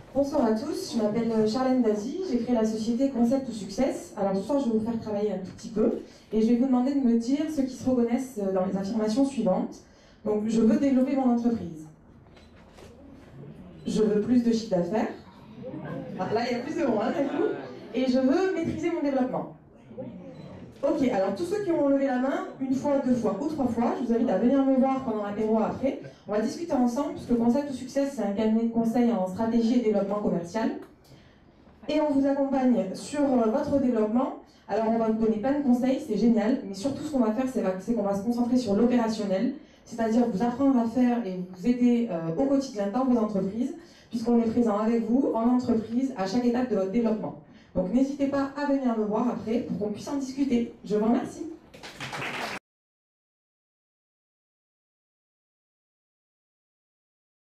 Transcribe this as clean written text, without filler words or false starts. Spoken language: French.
Bonsoir à tous, je m'appelle Charlène Dazy, j'ai créé la société Concept to Success. Alors ce soir je vais vous faire travailler un tout petit peu et je vais vous demander de me dire ceux qui se reconnaissent dans les affirmations suivantes. Donc je veux développer mon entreprise. Je veux plus de chiffre d'affaires. Ah, là il y a plus de mots, hein, du coup. Et je veux maîtriser mon développement. Ok, alors tous ceux qui ont levé la main, une fois, deux fois ou trois fois, je vous invite à venir me voir pendant l'apéro après. On va discuter ensemble, puisque Concept to Success, c'est un cabinet de conseil en stratégie et développement commercial. Et on vous accompagne sur votre développement. Alors on va vous donner plein de conseils, c'est génial, mais surtout ce qu'on va faire, c'est qu'on va se concentrer sur l'opérationnel, c'est-à-dire vous apprendre à faire et vous aider au quotidien dans vos entreprises, puisqu'on est présent avec vous en entreprise à chaque étape de votre développement. Donc n'hésitez pas à venir me voir après pour qu'on puisse en discuter. Je vous remercie.